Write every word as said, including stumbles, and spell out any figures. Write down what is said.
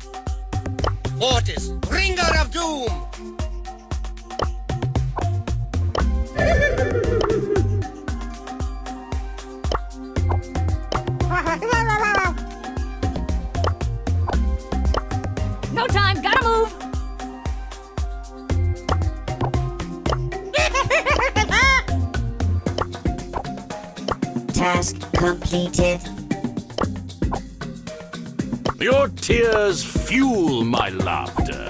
Otis, bringer of doom! No time, gotta move! Task completed. Your tears fuel my laughter.